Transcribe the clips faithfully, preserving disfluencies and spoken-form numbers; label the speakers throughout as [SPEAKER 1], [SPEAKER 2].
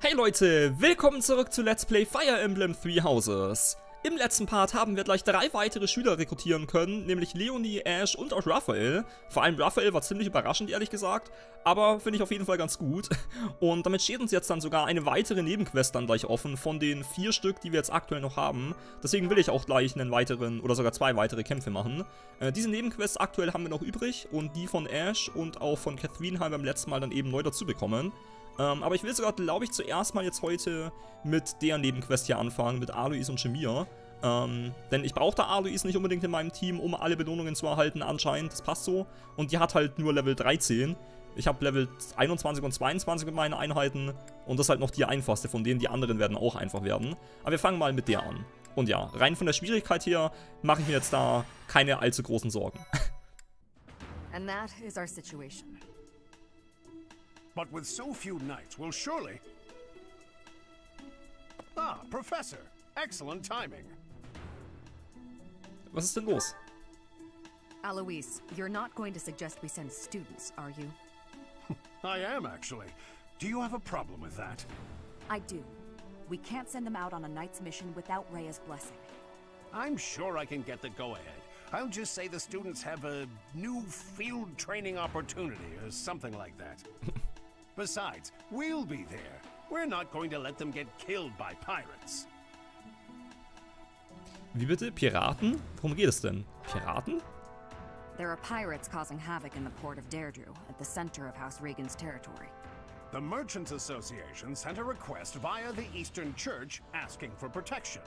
[SPEAKER 1] Hey Leute, willkommen zurück zu Let's Play Fire Emblem Three Houses. Im letzten Part haben wir gleich drei weitere Schüler rekrutieren können, nämlich Leonie, Ash und auch Raphael. Vor allem Raphael war ziemlich überraschend, ehrlich gesagt, aber finde ich auf jeden Fall ganz gut. Und damit steht uns jetzt dann sogar eine weitere Nebenquest dann gleich offen, von den vier Stück, die wir jetzt aktuell noch haben. Deswegen will ich auch gleich einen weiteren oder sogar zwei weitere Kämpfe machen. Äh, diese Nebenquests aktuell haben wir noch übrig und die von Ash und auch von Catherine haben wir beim letzten Mal dann eben neu dazu bekommen. Ähm, aber ich will sogar, glaube ich, zuerst mal jetzt heute mit der Nebenquest hier anfangen, mit Alois und Shamir. Ähm, denn ich brauche da Alois nicht unbedingt in meinem Team, um alle Belohnungen zu erhalten, anscheinend. Das passt so. Und die hat halt nur Level dreizehn. Ich habe Level einundzwanzig und zweiundzwanzig mit meinen Einheiten. Und das ist halt noch die einfachste von denen. Die anderen werden auch einfach werden. Aber wir fangen mal mit der an. Und ja, rein von der Schwierigkeit her mache ich mir jetzt da keine allzu großen Sorgen.
[SPEAKER 2] And that is our situation.
[SPEAKER 3] But with so few knights, we'll surely... Ah, Professor. Excellent timing.
[SPEAKER 1] Was ist denn los?
[SPEAKER 2] Alois, you're not going to suggest we send students, are you?
[SPEAKER 3] I am, actually. Do you have a problem with that?
[SPEAKER 4] I do. We can't send them out on a knight's mission without Rhea's blessing.
[SPEAKER 3] I'm sure I can get the go-ahead. I'll just say the students have a new field training opportunity or something like that. Besides, we'll be there. We're not going to let them get killed by pirates.
[SPEAKER 1] Wie bitte? Piraten? Worum geht es denn? Piraten?
[SPEAKER 2] There are pirates causing havoc in the port of Deirdre, at the center of House Regan's territory.
[SPEAKER 3] The Merchants Association sent a request via the Eastern Church asking for protection.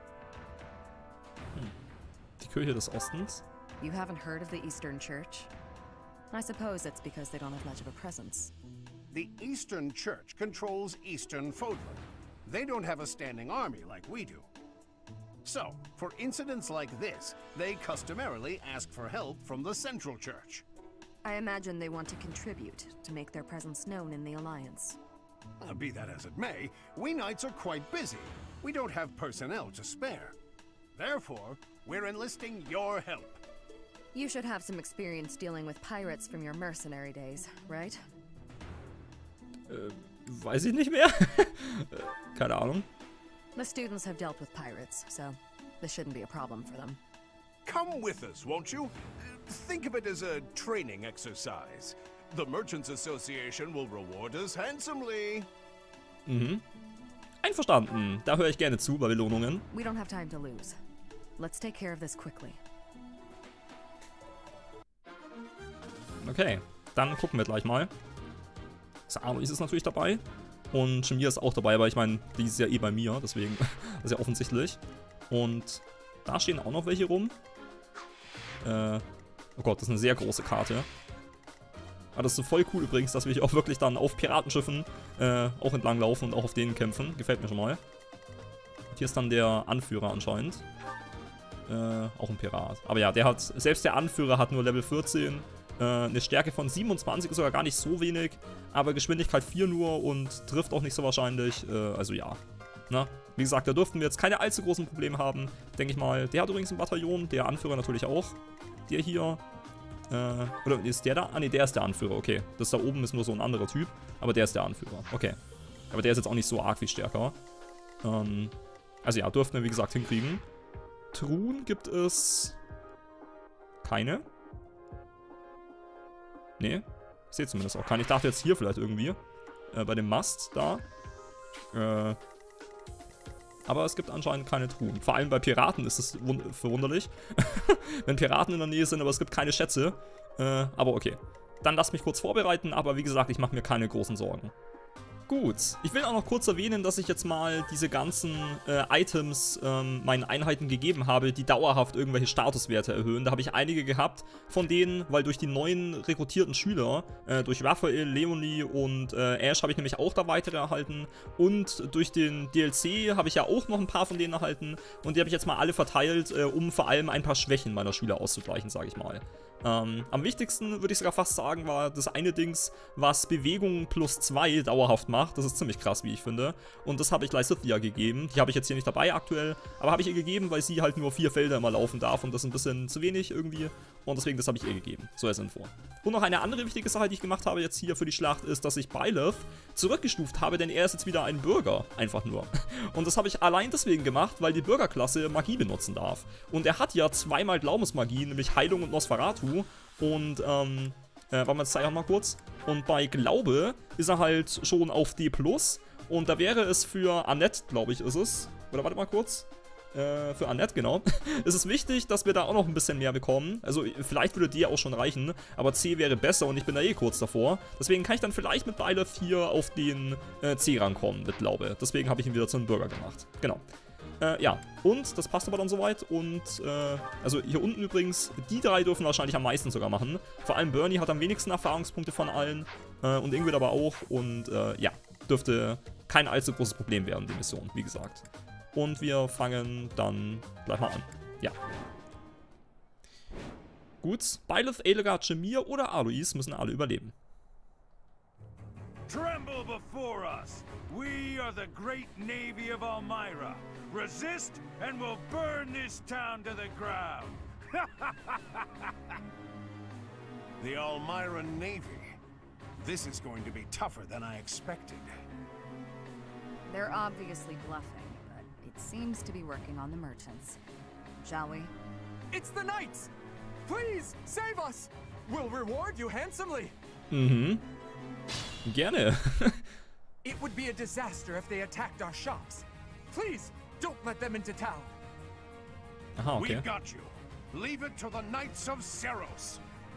[SPEAKER 1] Hm. Die Kirche des Ostens?
[SPEAKER 2] You haven't heard of the Eastern Church? I suppose it's because they don't have much of a presence.
[SPEAKER 3] The Eastern Church controls Eastern Fodlan. They don't have a standing army like we do. So, for incidents like this, they customarily ask for help from the Central Church.
[SPEAKER 2] I imagine they want to contribute to make their presence known in the Alliance.
[SPEAKER 3] Uh, be that as it may, we knights are quite busy. We don't have personnel to spare. Therefore, we're enlisting your help.
[SPEAKER 2] You should have some experience dealing with pirates from your mercenary days, right?
[SPEAKER 1] Äh, weiß ich nicht mehr. Keine Ahnung.
[SPEAKER 2] The students have dealt with pirates, so this shouldn't be a problem for them.
[SPEAKER 3] Come with us, won't you? Think of it as a training exercise. The Merchants Association will reward us handsomely.
[SPEAKER 1] Mhm. Einverstanden. Da höre ich gerne zu bei Belohnungen.
[SPEAKER 2] We don't have time to lose. Let's take care of this quickly.
[SPEAKER 1] Okay, dann gucken wir gleich mal. Alois ist natürlich dabei. Und Shamir ist auch dabei, weil ich meine, die ist ja eh bei mir, deswegen das ist ja offensichtlich. Und da stehen auch noch welche rum. Äh, oh Gott, das ist eine sehr große Karte. Aber das ist so voll cool übrigens, dass wir hier auch wirklich dann auf Piratenschiffen äh, auch entlang laufen und auch auf denen kämpfen. Gefällt mir schon mal. Und hier ist dann der Anführer anscheinend. Äh, auch ein Pirat. Aber ja, der hat, selbst der Anführer hat nur Level vierzehn. Eine Stärke von siebenundzwanzig ist sogar gar nicht so wenig, aber Geschwindigkeit vier nur und trifft auch nicht so wahrscheinlich, äh, also ja. Na, wie gesagt, da dürften wir jetzt keine allzu großen Probleme haben, denke ich mal. Der hat übrigens ein Bataillon, der Anführer natürlich auch. Der hier, äh, oder ist der da? Ah ne, der ist der Anführer, okay. Das da oben ist nur so ein anderer Typ, aber der ist der Anführer, okay. Aber der ist jetzt auch nicht so arg viel stärker. Ähm, also ja, dürften wir wie gesagt hinkriegen. Truhen gibt es keine. Nee, ich sehe zumindest auch keinen. Ich dachte jetzt hier vielleicht irgendwie. Äh, bei dem Mast da. Äh, aber es gibt anscheinend keine Truhen. Vor allem bei Piraten ist es verwunderlich. Wenn Piraten in der Nähe sind, aber es gibt keine Schätze. Äh, aber okay. Dann lasst mich kurz vorbereiten. Aber wie gesagt, ich mache mir keine großen Sorgen. Gut, ich will auch noch kurz erwähnen, dass ich jetzt mal diese ganzen äh, Items ähm, meinen Einheiten gegeben habe, die dauerhaft irgendwelche Statuswerte erhöhen. Da habe ich einige gehabt von denen, weil durch die neuen rekrutierten Schüler, äh, durch Raphael, Leonie und äh, Ash habe ich nämlich auch da weitere erhalten. Und durch den D L C habe ich ja auch noch ein paar von denen erhalten. Und die habe ich jetzt mal alle verteilt, äh, um vor allem ein paar Schwächen meiner Schüler auszugleichen, sage ich mal. Ähm, am wichtigsten, würde ich sogar fast sagen, war das eine Dings, was Bewegung plus zwei dauerhaft macht. Das ist ziemlich krass, wie ich finde. Und das habe ich Lysithea gegeben. Die habe ich jetzt hier nicht dabei aktuell, aber habe ich ihr gegeben, weil sie halt nur vier Felder immer laufen darf und das ist ein bisschen zu wenig irgendwie. Und deswegen, das habe ich ihr gegeben. So als Info. Und noch eine andere wichtige Sache, die ich gemacht habe jetzt hier für die Schlacht, ist, dass ich Byleth zurückgestuft habe, denn er ist jetzt wieder ein Bürger. Einfach nur. Und das habe ich allein deswegen gemacht, weil die Bürgerklasse Magie benutzen darf. Und er hat ja zweimal Glaubensmagie, nämlich Heilung und Nosferatu. Und, ähm, äh, warte mal, das zeige ich mal kurz. Und bei Glaube ist er halt schon auf D plus. Und da wäre es für Annette, glaube ich, ist es. Oder warte mal kurz. Äh, für Annette, genau. Es ist wichtig, dass wir da auch noch ein bisschen mehr bekommen. Also, vielleicht würde D auch schon reichen. Aber C wäre besser und ich bin da eh kurz davor. Deswegen kann ich dann vielleicht mit Byleth hier auf den äh, C rankommen, mit Glaube. Deswegen habe ich ihn wieder zu einem Bürger gemacht. Genau. Äh, ja, und das passt aber dann soweit. Und, äh, also hier unten übrigens, die drei dürfen wahrscheinlich am meisten sogar machen. Vor allem Bernie hat am wenigsten Erfahrungspunkte von allen. Äh, und Ingrid aber auch. Und, äh, ja, dürfte kein allzu großes Problem werden, die Mission, wie gesagt. Und wir fangen dann gleich mal an. Ja. Gut, Byleth, Edelgard, Shamir oder Alois müssen alle überleben.
[SPEAKER 5] Tremble before us. We are the great navy of Almyra. Resist and we'll burn this town to the ground.
[SPEAKER 3] The Almyra Navy. This is going to be tougher than I expected.
[SPEAKER 2] They're obviously bluffing, but it seems to be working on the merchants. Shall we?
[SPEAKER 6] It's the knights! Please, save us! We'll reward you handsomely!
[SPEAKER 1] Mhm. Gerne.
[SPEAKER 6] It would be a disaster if they attacked our shops. Please, don't let them into town.
[SPEAKER 1] Aha, okay.
[SPEAKER 3] We've got you. Leave it to the Knights of Seros.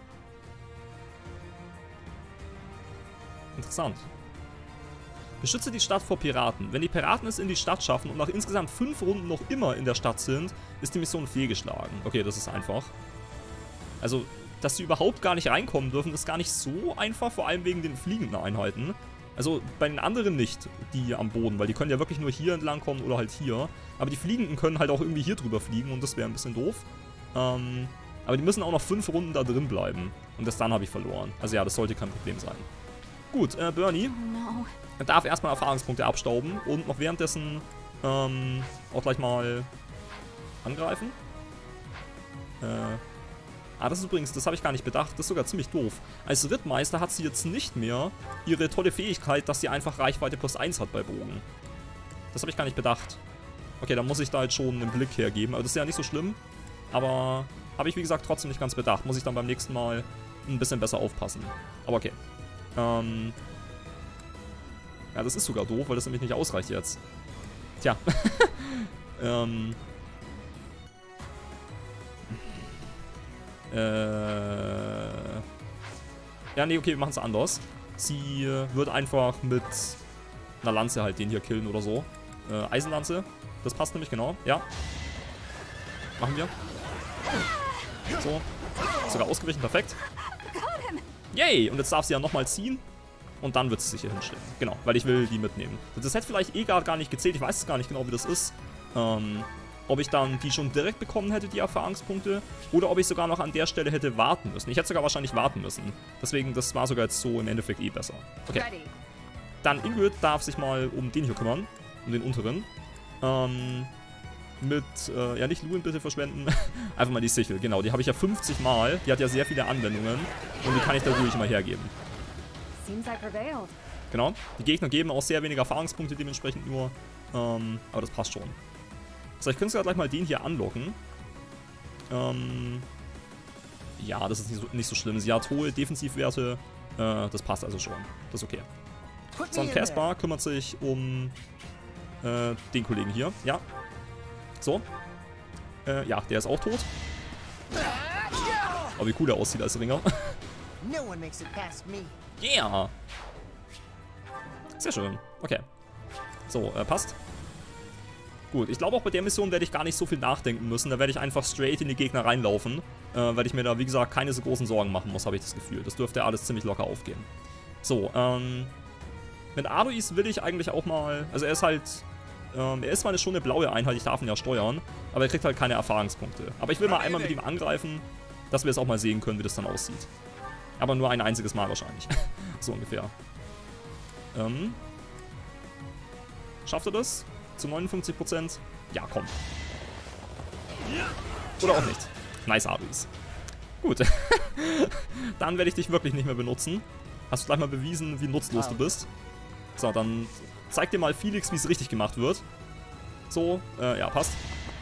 [SPEAKER 1] Interessant. Beschütze die Stadt vor Piraten. Wenn die Piraten es in die Stadt schaffen und nach insgesamt fünf Runden noch immer in der Stadt sind, ist die Mission fehlgeschlagen. Okay, das ist einfach. Also, dass sie überhaupt gar nicht reinkommen dürfen, ist gar nicht so einfach, vor allem wegen den fliegenden Einheiten. Also bei den anderen nicht, die am Boden, weil die können ja wirklich nur hier entlang kommen oder halt hier. Aber die Fliegenden können halt auch irgendwie hier drüber fliegen und das wäre ein bisschen doof. Ähm, aber die müssen auch noch fünf Runden da drin bleiben. Und das dann habe ich verloren. Also ja, das sollte kein Problem sein. Gut, äh, Bernie
[SPEAKER 2] No.
[SPEAKER 1] darf erstmal Erfahrungspunkte abstauben und noch währenddessen ähm, auch gleich mal angreifen. Äh... Ah, das ist übrigens, das habe ich gar nicht bedacht, das ist sogar ziemlich doof. Als Rittmeister hat sie jetzt nicht mehr ihre tolle Fähigkeit, dass sie einfach Reichweite plus eins hat bei Bogen. Das habe ich gar nicht bedacht. Okay, dann muss ich da jetzt schon einen Blick hergeben. Also das ist ja nicht so schlimm, aber habe ich wie gesagt trotzdem nicht ganz bedacht. Muss ich dann beim nächsten Mal ein bisschen besser aufpassen. Aber okay. Ähm ja, das ist sogar doof, weil das nämlich nicht ausreicht jetzt. Tja. ähm... Äh. Ja, nee, okay, wir machen es anders. Sie äh, wird einfach mit einer Lanze halt den hier killen oder so. Äh, Eisenlanze. Das passt nämlich, genau. Ja. Machen wir. So. Sogar ausgewichen, perfekt. Yay! Und jetzt darf sie ja nochmal ziehen. Und dann wird sie sich hier hinstellen. Genau, weil ich will die mitnehmen. Das hätte vielleicht eh gar nicht gezählt. Ich weiß es gar nicht genau, wie das ist. Ähm... Ob ich dann die schon direkt bekommen hätte, die Erfahrungspunkte, oder ob ich sogar noch an der Stelle hätte warten müssen. Ich hätte sogar wahrscheinlich warten müssen. Deswegen, das war sogar jetzt so im Endeffekt eh besser. Okay. Dann Ingrid darf sich mal um den hier kümmern. Um den unteren. Ähm, mit, äh, ja nicht Luin bitte verschwenden. Einfach mal die Sichel, genau. Die habe ich ja fünfzig Mal. Die hat ja sehr viele Anwendungen. Und die kann ich da ruhig mal hergeben. Genau. Die Gegner geben auch sehr wenige Erfahrungspunkte dementsprechend nur. Ähm, aber das passt schon. So, ich könnte sogar gleich mal den hier anlocken. Ähm, ja, das ist nicht so, nicht so schlimm. Sie hat hohe Defensivwerte. Äh, das passt also schon. Das ist okay. So, und Caspar kümmert sich um äh, den Kollegen hier. Ja. So. Äh, ja, der ist auch tot. Aber wie cool der aussieht als Ringer. Yeah. Sehr schön. Okay. So, äh, passt. Gut, ich glaube auch bei der Mission werde ich gar nicht so viel nachdenken müssen. Da werde ich einfach straight in die Gegner reinlaufen. Äh, weil ich mir da, wie gesagt, keine so großen Sorgen machen muss, habe ich das Gefühl. Das dürfte alles ziemlich locker aufgehen. So, ähm... mit Alois will ich eigentlich auch mal... Also er ist halt... Ähm, er ist zwar schon eine blaue Einheit, ich darf ihn ja steuern. Aber er kriegt halt keine Erfahrungspunkte. Aber ich will mal einmal mit ihm angreifen. dass wir es auch mal sehen können, wie das dann aussieht. Aber nur ein einziges Mal wahrscheinlich. So ungefähr. Ähm. Schafft er das? Zu neunundfünfzig Prozent? Ja, komm. Oder auch nicht. Nice, Aris. Gut. Dann werde ich dich wirklich nicht mehr benutzen. Hast du gleich mal bewiesen, wie nutzlos du bist. So, dann zeig dir mal Felix, wie es richtig gemacht wird. So, äh, ja, passt.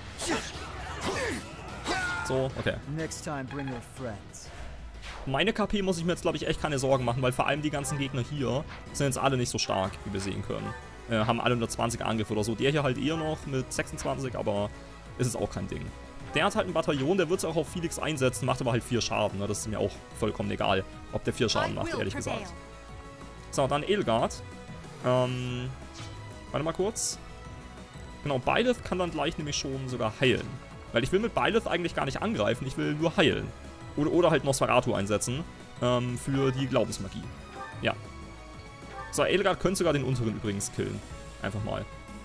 [SPEAKER 1] So, okay.
[SPEAKER 7] Next time bring your friends.
[SPEAKER 1] Meine K P muss ich mir jetzt, glaube ich, echt keine Sorgen machen, weil vor allem die ganzen Gegner hier sind jetzt alle nicht so stark, wie wir sehen können. Äh, haben alle nur zwanzig Angriff oder so. Der hier halt eher noch mit sechsundzwanzig, aber ist es auch kein Ding. Der hat halt ein Bataillon, der wird es auch auf Felix einsetzen, macht aber halt vier Schaden. Ne? Das ist mir auch vollkommen egal, ob der vier Schaden macht, ehrlich gesagt. So, dann Edelgard. Ähm, warte mal kurz. Genau, Byleth kann dann gleich nämlich schon sogar heilen. Weil ich will mit Byleth eigentlich gar nicht angreifen, ich will nur heilen. Oder, oder halt Nosferatu einsetzen ähm, für die Glaubensmagie. Ja. So, Edelgard könnte sogar den unteren übrigens killen. Einfach mal.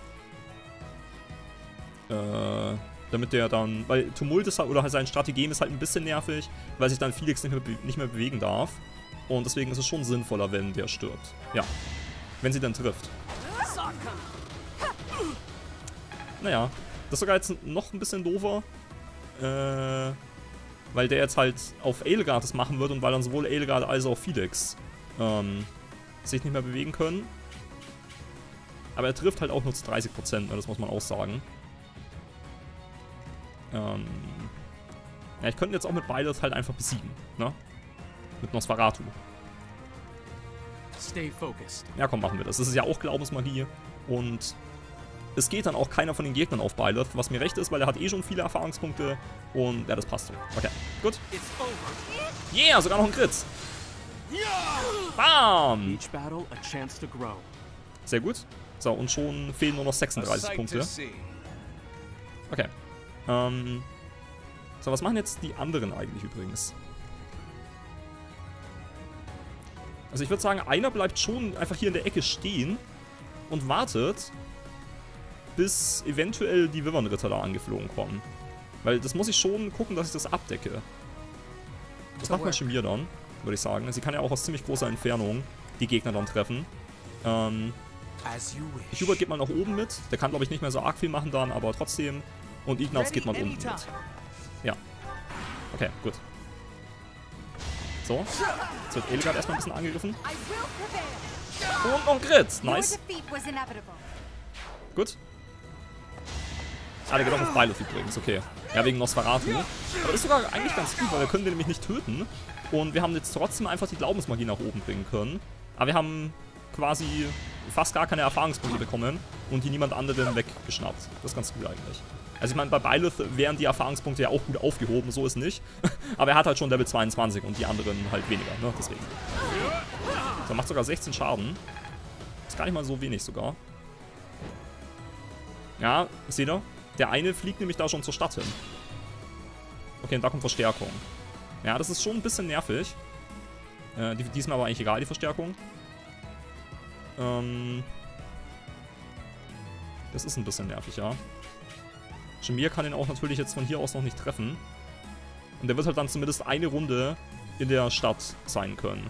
[SPEAKER 1] Äh, damit der dann... Weil Tumult ist halt, oder halt sein Strategem ist halt ein bisschen nervig, weil sich dann Felix nicht mehr, nicht mehr bewegen darf. Und deswegen ist es schon sinnvoller, wenn der stirbt. Ja. Wenn sie dann trifft. Naja. Das ist sogar jetzt noch ein bisschen doofer. Äh... Weil der jetzt halt auf Edelgard das machen wird und weil dann sowohl Edelgard als auch Felix ähm, sich nicht mehr bewegen können. Aber er trifft halt auch nur zu dreißig Prozent, ne, das muss man auch sagen. Ähm, ja, ich könnte jetzt auch mit Byleth halt einfach besiegen, ne? Mit Nosferatu.
[SPEAKER 6] Stay focused.
[SPEAKER 1] Ja, komm, machen wir das. Das ist ja auch Glaubensmagie und es geht dann auch keiner von den Gegnern auf Byleth, was mir recht ist, weil er hat eh schon viele Erfahrungspunkte und ja, das passt so. Okay, gut. Yeah, sogar noch ein Crit. Bam!
[SPEAKER 6] Each battle a chance to grow.
[SPEAKER 1] Sehr gut. So, und schon fehlen nur noch sechsunddreißig Punkte. Okay. Ähm. So, was machen jetzt die anderen eigentlich übrigens? Also ich würde sagen, einer bleibt schon einfach hier in der Ecke stehen und wartet, bis eventuell die Wyvern-Ritter da angeflogen kommen. Weil das muss ich schon gucken, dass ich das abdecke. Das macht mal Shamir dann, würde ich sagen. Sie kann ja auch aus ziemlich großer Entfernung die Gegner dann treffen. Ähm, Hubert geht mal nach oben mit. Der kann, glaube ich, nicht mehr so arg viel machen dann, aber trotzdem. Und Ignaz geht mal unten mit. Ja. Okay, gut. So. Jetzt wird Edelgard erstmal ein bisschen angegriffen. Und noch ein Crit. Nice. Gut. Ah, der geht auch auf Byleth übrigens, okay. Ja, wegen Nosferatu. Aber das ist sogar eigentlich ganz gut, weil wir können den nämlich nicht töten. Und wir haben jetzt trotzdem einfach die Glaubensmagie nach oben bringen können. Aber wir haben quasi fast gar keine Erfahrungspunkte bekommen und die niemand anderen weggeschnappt. Das ist ganz gut eigentlich. Also ich meine, bei Byleth wären die Erfahrungspunkte ja auch gut aufgehoben, so ist nicht. Aber er hat halt schon Level zweiundzwanzig und die anderen halt weniger, ne, deswegen. So, macht sogar sechzehn Schaden. Ist gar nicht mal so wenig sogar. Ja, seht ihr? Der eine fliegt nämlich da schon zur Stadt hin. Okay, und da kommt Verstärkung. Ja, das ist schon ein bisschen nervig. Äh, die, die ist mir aber eigentlich egal, die Verstärkung. Ähm... Das ist ein bisschen nervig, ja. Shamir kann ihn auch natürlich jetzt von hier aus noch nicht treffen. Und der wird halt dann zumindest eine Runde in der Stadt sein können.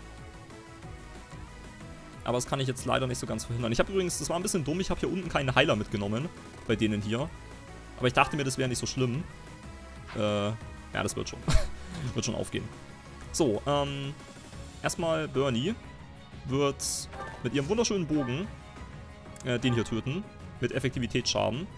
[SPEAKER 1] Aber das kann ich jetzt leider nicht so ganz verhindern. Ich habe übrigens, das war ein bisschen dumm, ich habe hier unten keinen Heiler mitgenommen. Bei denen hier. Aber ich dachte mir, das wäre nicht so schlimm. Äh, ja, das wird schon. Wird schon aufgehen. So, ähm, erstmal Bernie wird mit ihrem wunderschönen Bogen äh, den hier töten. Mit Effektivitätsschaden.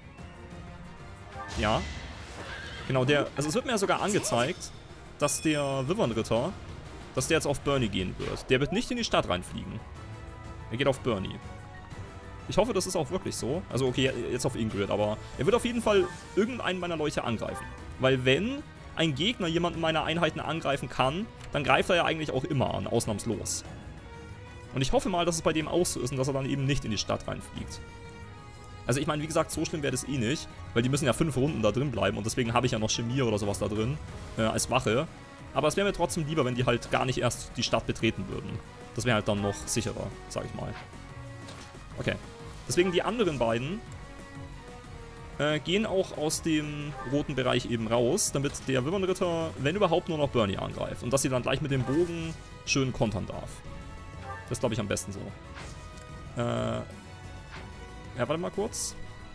[SPEAKER 1] Ja. Genau, der, also es wird mir ja sogar angezeigt, dass der Wyvern-Ritter, dass der jetzt auf Bernie gehen wird. Der wird nicht in die Stadt reinfliegen. Er geht auf Bernie. Ich hoffe, das ist auch wirklich so. Also okay, jetzt auf Ingrid, aber er wird auf jeden Fall irgendeinen meiner Leute angreifen. Weil wenn ein Gegner jemanden meiner Einheiten angreifen kann, dann greift er ja eigentlich auch immer an, ausnahmslos. Und ich hoffe mal, dass es bei dem auch so ist und dass er dann eben nicht in die Stadt reinfliegt. Also ich meine, wie gesagt, so schlimm wäre das eh nicht, weil die müssen ja fünf Runden da drin bleiben und deswegen habe ich ja noch Shamir oder sowas da drin, äh, als Wache. Aber es wäre mir trotzdem lieber, wenn die halt gar nicht erst die Stadt betreten würden. Das wäre halt dann noch sicherer, sag ich mal. Okay. Deswegen die anderen beiden Äh, gehen auch aus dem roten Bereich eben raus, damit der Wyvern-Ritter, wenn überhaupt, nur noch Bernie angreift. Und dass sie dann gleich mit dem Bogen schön kontern darf. Das ist, glaube ich, am besten so. Äh, ja, warte mal kurz.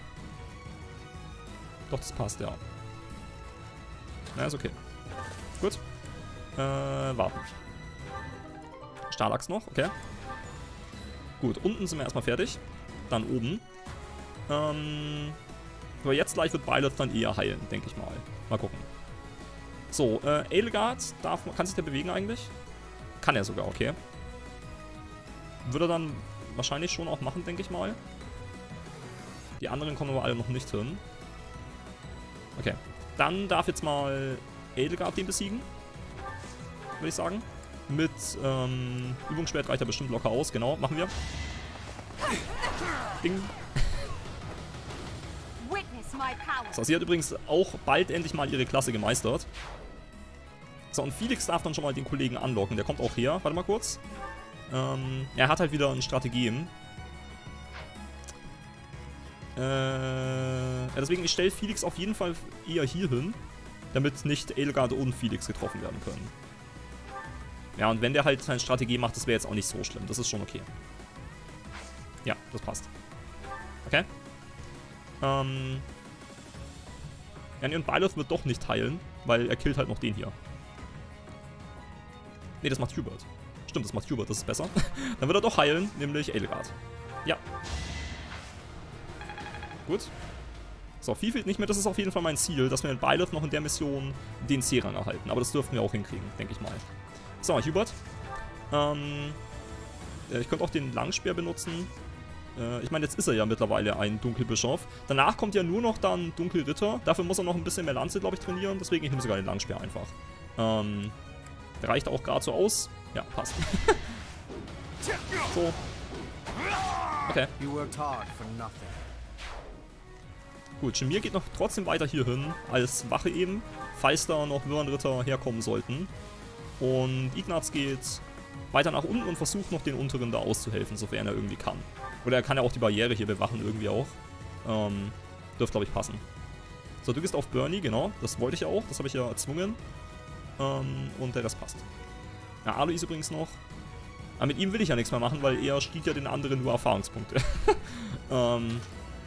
[SPEAKER 1] Doch, das passt, ja. Na, ist okay. Gut. Äh, warten. Stahlachs noch, okay. Gut, unten sind wir erstmal fertig. Dann oben. Ähm, aber jetzt gleich wird Byleth dann eher heilen, denke ich mal. Mal gucken. So, äh, Edelgard darf, kann sich der bewegen eigentlich? Kann er sogar, okay. Würde er dann wahrscheinlich schon auch machen, denke ich mal. Die anderen kommen aber alle noch nicht hin. Okay. Dann darf jetzt mal Edelgard den besiegen. Würde ich sagen. Mit ähm, Übungsschwert reicht er bestimmt locker aus. Genau, machen wir. Ding. So, sie hat übrigens auch bald endlich mal ihre Klasse gemeistert. So, und Felix darf dann schon mal den Kollegen anlocken. Der kommt auch her. Warte mal kurz. Ähm, er hat halt wieder ein Strategem. Äh, ja, deswegen, ich stelle Felix auf jeden Fall eher hier hin, damit nicht Edelgard und Felix getroffen werden können. Ja, und wenn der halt sein Strategie macht, das wäre jetzt auch nicht so schlimm. Das ist schon okay. Ja, das passt. Okay. Ähm. Ja, nee, und Byleth wird doch nicht heilen, weil er killt halt noch den hier. Ne, das macht Hubert. Stimmt, das macht Hubert, das ist besser. Dann wird er doch heilen, nämlich Edelgard. Ja. Gut. So, viel fehlt nicht mehr. Das ist auf jeden Fall mein Ziel, dass wir in Byleth noch in der Mission den C-Rang erhalten. Aber das dürften wir auch hinkriegen, denke ich mal. So, Hubert. Ähm, ich könnte auch den Langspeer benutzen. Äh, ich meine, jetzt ist er ja mittlerweile ein Dunkelbischof. Danach kommt ja nur noch dann Dunkelritter. Dafür muss er noch ein bisschen mehr Lanze, glaube ich, trainieren. Deswegen ich nehme sogar den Langspeer einfach. Ähm, der reicht auch gerade so aus. Ja, passt. So. Okay. Gut, Shamir geht noch trotzdem weiter hier hin, als Wache eben, falls da noch Wyvern-Ritter herkommen sollten. Und Ignaz geht weiter nach unten und versucht noch den unteren da auszuhelfen, sofern er irgendwie kann. Oder er kann ja auch die Barriere hier bewachen, irgendwie auch. Ähm, dürfte, glaube ich, passen. So, du gehst auf Bernie, genau, das wollte ich ja auch, das habe ich ja erzwungen. Ähm, und der Rest passt. Ja, Alois übrigens noch. Aber mit ihm will ich ja nichts mehr machen, weil er stiehlt ja den anderen nur Erfahrungspunkte. ähm...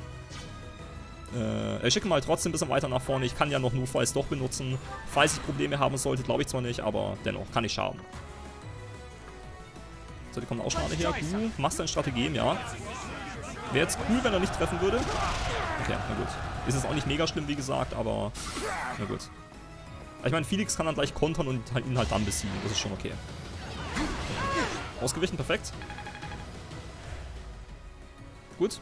[SPEAKER 1] Äh, ich schicke mal trotzdem ein bisschen weiter nach vorne. Ich kann ja noch notfalls doch benutzen. Falls ich Probleme haben sollte, glaube ich zwar nicht, aber dennoch kann ich schaden. So, die kommen auch schon alle her. Du machst dein Strategem, ja. Wäre jetzt cool, wenn er nicht treffen würde. Okay, na gut. Ist jetzt auch nicht mega schlimm, wie gesagt, aber na gut. Ich meine, Felix kann dann gleich kontern und ihn halt dann besiegen. Das ist schon okay. Ausgewichen, perfekt. Gut.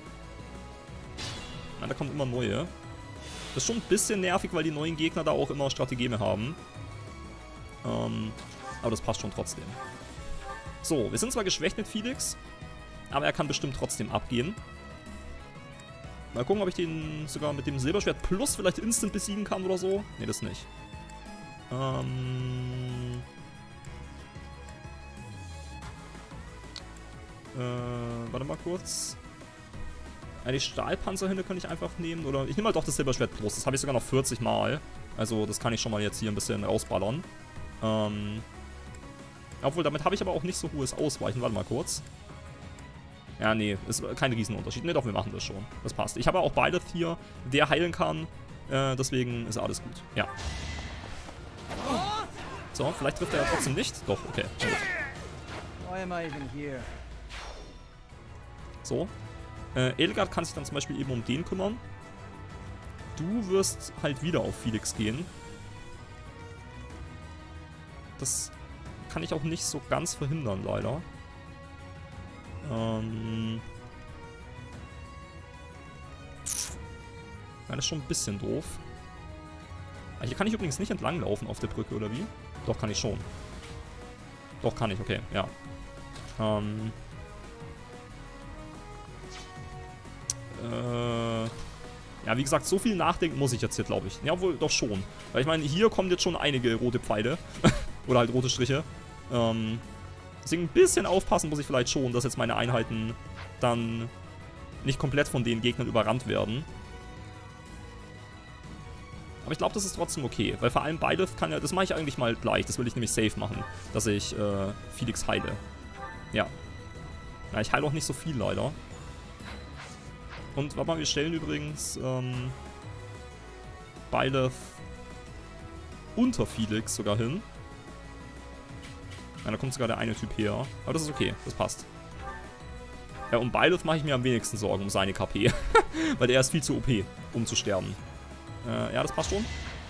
[SPEAKER 1] Da kommen immer neue. Das ist schon ein bisschen nervig, weil die neuen Gegner da auch immer Strategeme haben. Ähm, aber das passt schon trotzdem. So, wir sind zwar geschwächt mit Felix, aber er kann bestimmt trotzdem abgehen. Mal gucken, ob ich den sogar mit dem Silberschwert plus vielleicht instant besiegen kann oder so. Ne, das nicht. Ähm... Äh, warte mal kurz. Ja, die Stahlpanzerhände kann ich einfach nehmen. Oder ich nehme halt doch das Silberschwert plus. Das habe ich sogar noch vierzig Mal. Also das kann ich schon mal jetzt hier ein bisschen rausballern. Ähm, obwohl, damit habe ich aber auch nicht so hohes Ausweichen. Warte mal kurz. Ja, nee, ist kein Riesenunterschied. Ne, doch, wir machen das schon. Das passt. Ich habe auch Byleth hier, der heilen kann. Äh, deswegen ist alles gut. Ja. So, vielleicht trifft er ja trotzdem nicht. Doch, okay. So. Äh, Edelgard kann sich dann zum Beispiel eben um den kümmern. Du wirst halt wieder auf Felix gehen. Das kann ich auch nicht so ganz verhindern, leider. Ähm... Ja, das ist schon ein bisschen doof. Ah, hier kann ich übrigens nicht entlang laufen auf der Brücke, oder wie? Doch, kann ich schon. Doch, kann ich, okay, ja. Ähm... Äh, ja, wie gesagt, so viel nachdenken muss ich jetzt hier, glaube ich. Ja, wohl doch schon. Weil ich meine, hier kommen jetzt schon einige rote Pfeile. Oder halt rote Striche. Ähm, deswegen ein bisschen aufpassen muss ich vielleicht schon, dass jetzt meine Einheiten dann nicht komplett von den Gegnern überrannt werden. Aber ich glaube, das ist trotzdem okay. Weil vor allem Byleth kann ja... Das mache ich eigentlich mal gleich. Das will ich nämlich safe machen. Dass ich äh, Felix heile. Ja. Ja, ich heile auch nicht so viel, leider. Und warte mal, wir stellen übrigens ähm, Byleth unter Felix sogar hin. Ja, da kommt sogar der eine Typ her. Aber das ist okay. Das passt. Ja, um Byleth mache ich mir am wenigsten Sorgen um seine K P. Weil der ist viel zu O P, um zu sterben. Äh, ja, das passt schon.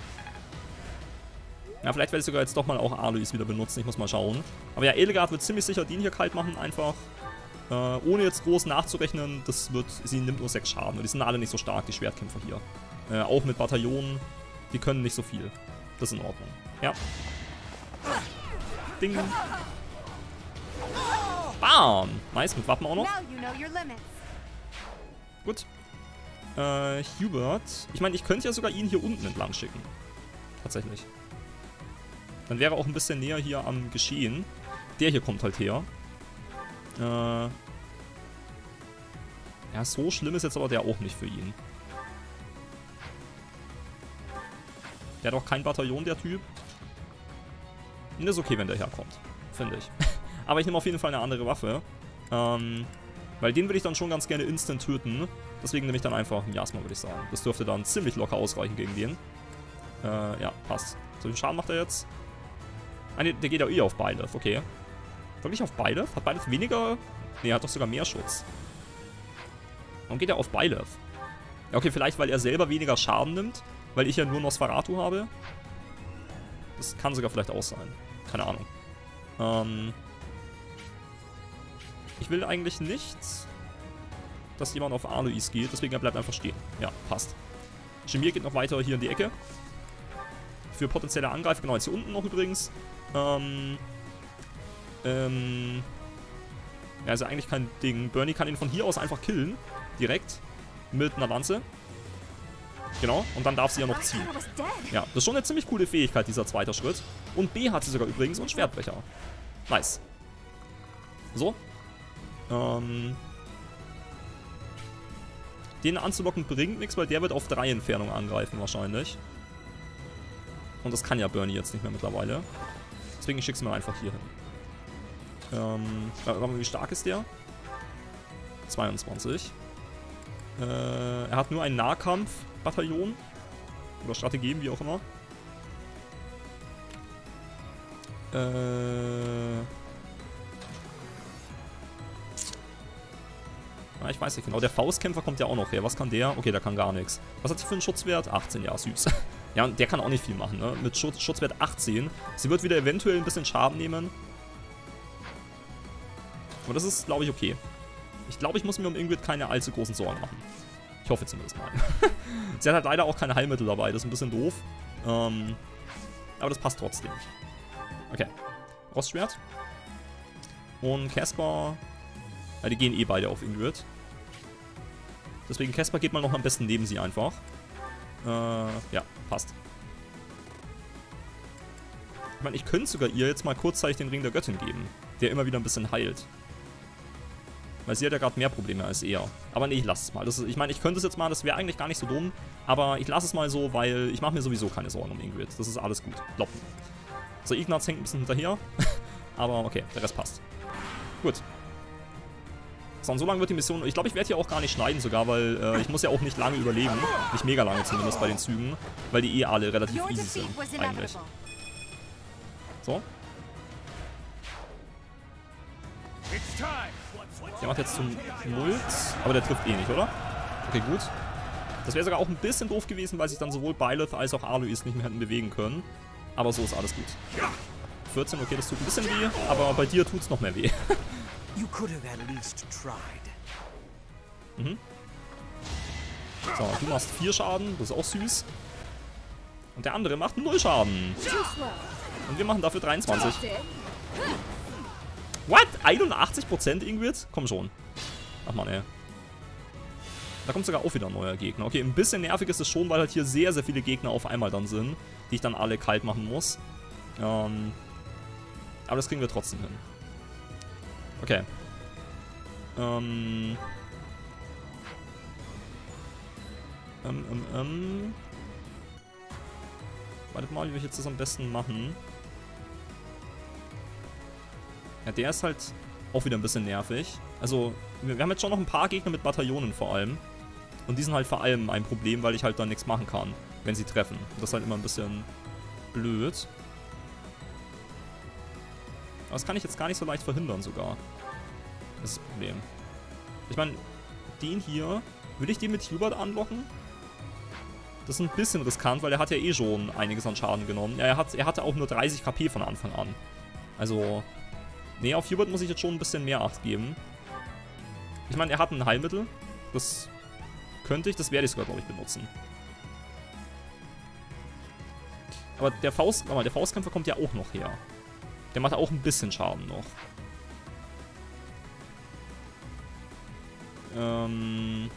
[SPEAKER 1] Ja, vielleicht werde ich sogar jetzt doch mal auch Aloys wieder benutzen. Ich muss mal schauen. Aber ja, Edelgard wird ziemlich sicher den hier kalt machen. Einfach. Äh, ohne jetzt groß nachzurechnen. Das wird... Sie nimmt nur sechs Schaden. Und die sind alle nicht so stark, die Schwertkämpfer hier. Äh, auch mit Bataillonen. Die können nicht so viel. Das ist in Ordnung. Ja. Ding. Bam! Nice, mit Waffen auch noch. Gut. Äh, Hubert. Ich meine, ich könnte ja sogar ihn hier unten entlang schicken. Tatsächlich. Dann wäre er auch ein bisschen näher hier am Geschehen. Der hier kommt halt her. Äh. Ja, so schlimm ist jetzt aber der auch nicht für ihn. Der hat auch kein Bataillon, der Typ. Und ist okay, wenn der herkommt. Finde ich. Aber ich nehme auf jeden Fall eine andere Waffe. Ähm, weil den würde ich dann schon ganz gerne instant töten. Deswegen nehme ich dann einfach Miasma, würde ich sagen. Das dürfte dann ziemlich locker ausreichen gegen den. Äh, ja, passt. So viel Schaden macht er jetzt. Ah, ne, der geht ja eh auf Byleth, okay. Wirklich auf Byleth? Hat Byleth weniger? Ne, er hat doch sogar mehr Schutz. Warum geht er auf Byleth? Ja, okay, vielleicht weil er selber weniger Schaden nimmt. Weil ich ja nur Nosferatu habe. Das kann sogar vielleicht auch sein. Keine Ahnung. Ähm... Ich will eigentlich nicht, dass jemand auf Aloys geht, deswegen er bleibt einfach stehen. Ja, passt. Shamir geht noch weiter hier in die Ecke. Für potenzielle Angreifer, genau, jetzt hier unten noch übrigens. Ähm, ähm, ja, ist ja eigentlich kein Ding. Bernie kann ihn von hier aus einfach killen. Direkt. Mit einer Lanze. Genau, und dann darf sie ja noch ziehen. Ja, das ist schon eine ziemlich coole Fähigkeit, dieser zweite Schritt. Und B hat sie sogar übrigens und Schwertbrecher. Nice. So. Ähm, den anzulocken bringt nichts, weil der wird auf drei Entfernung angreifen wahrscheinlich. Und das kann ja Bernie jetzt nicht mehr mittlerweile. Deswegen schick's mir einfach hier hin. Ähm, warte mal, wie stark ist der? zweiundzwanzig. Äh, er hat nur ein Nahkampf-Bataillon. Oder Strategien, wie auch immer. Äh... Ja, ich weiß nicht genau. Der Faustkämpfer kommt ja auch noch her. Was kann der? Okay, der kann gar nichts. Was hat sie für einen Schutzwert? achtzehn, ja, süß. Ja, und der kann auch nicht viel machen, ne? Mit Schutz, Schutzwert achtzehn. Sie wird wieder eventuell ein bisschen Schaden nehmen. Aber das ist, glaube ich, okay. Ich glaube, ich muss mir um Ingrid keine allzu großen Sorgen machen. Ich hoffe zumindest mal. Sie hat halt leider auch keine Heilmittel dabei. Das ist ein bisschen doof. Ähm, aber das passt trotzdem. Okay. Rostschwert. Und Caspar... Ja, die gehen eh beide auf Ingrid. Deswegen Caspar geht mal noch am besten neben sie einfach. Äh, ja, passt. Ich meine, ich könnte sogar ihr jetzt mal kurzzeitig den Ring der Göttin geben, der immer wieder ein bisschen heilt. Weil sie hat ja gerade mehr Probleme als er. Aber nee, ich lasse es mal. Das ist, ich meine, ich könnte es jetzt mal, das wäre eigentlich gar nicht so dumm. Aber ich lasse es mal so, weil ich mache mir sowieso keine Sorgen um Ingrid. Das ist alles gut. Loppen. So, Ignaz hängt ein bisschen hinterher. Aber okay, der Rest passt. Gut. So, und so lange wird die Mission... Ich glaube, ich werde hier auch gar nicht schneiden sogar, weil äh, ich muss ja auch nicht lange überleben. Nicht mega lange zumindest bei den Zügen. Weil die eh alle relativ easy sind, eigentlich. So. Der macht jetzt zum Mult, aber der trifft eh nicht, oder? Okay, gut. Das wäre sogar auch ein bisschen doof gewesen, weil sich dann sowohl Byleth als auch Aloys nicht mehr hätten bewegen können. Aber so ist alles gut. vierzehn, okay, das tut ein bisschen weh, aber bei dir tut es noch mehr weh.
[SPEAKER 6] You could have at least tried.
[SPEAKER 1] Mhm. So, du machst vier Schaden, das ist auch süß. Und der andere macht null Schaden. Und wir machen dafür dreiundzwanzig. What? einundachtzig Prozent Ingrid? Komm schon. Ach man, ey. Da kommt sogar auch wieder ein neuer Gegner. Okay, ein bisschen nervig ist es schon, weil halt hier sehr, sehr viele Gegner auf einmal dann sind, die ich dann alle kalt machen muss. Ähm, aber das kriegen wir trotzdem hin. Okay. Ähm. Ähm, ähm, ähm. Wartet mal, wie wir jetzt das am besten machen. Ja, der ist halt auch wieder ein bisschen nervig. Also, wir, wir haben jetzt schon noch ein paar Gegner mit Bataillonen vor allem. Und die sind halt vor allem ein Problem, weil ich halt dann nichts machen kann, wenn sie treffen. Und das ist halt immer ein bisschen blöd. Aber das kann ich jetzt gar nicht so leicht verhindern sogar. Das ist das Problem. Ich meine, den hier, will ich den mit Hubert anlocken? Das ist ein bisschen riskant, weil er hat ja eh schon einiges an Schaden genommen. Ja, er, hat, er hatte auch nur dreißig K P von Anfang an. Also, nee, auf Hubert muss ich jetzt schon ein bisschen mehr Acht geben. Ich meine, er hat ein Heilmittel. Das könnte ich, das werde ich sogar, glaube ich, benutzen. Aber der Faust, mal, der Faustkämpfer kommt ja auch noch her. Der macht auch ein bisschen Schaden noch. Ähm...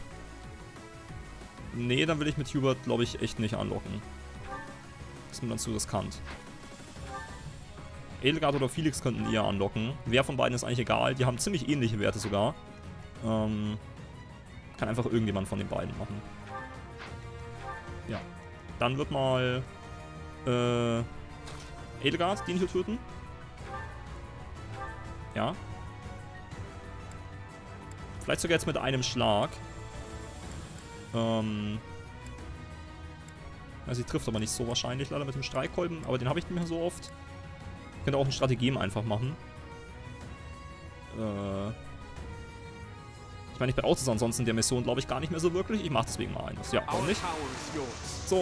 [SPEAKER 1] Nee, dann will ich mit Hubert, glaube ich, echt nicht anlocken. Das ist mir dann zu riskant. Edelgard oder Felix könnten eher anlocken. Wer von beiden ist eigentlich egal. Die haben ziemlich ähnliche Werte sogar. Ähm, kann einfach irgendjemand von den beiden machen. Ja. Dann wird mal äh, Edelgard den hier töten. Ja. Vielleicht sogar jetzt mit einem Schlag. Ähm. Ja, sie trifft aber nicht so wahrscheinlich, leider mit dem Streikkolben. Aber den habe ich nicht mehr so oft. Ich könnte auch ein Strategem einfach machen. Äh. Ich meine, ich brauche das ansonsten in der Mission, glaube ich, gar nicht mehr so wirklich. Ich mache deswegen mal eines. Ja, warum nicht? So.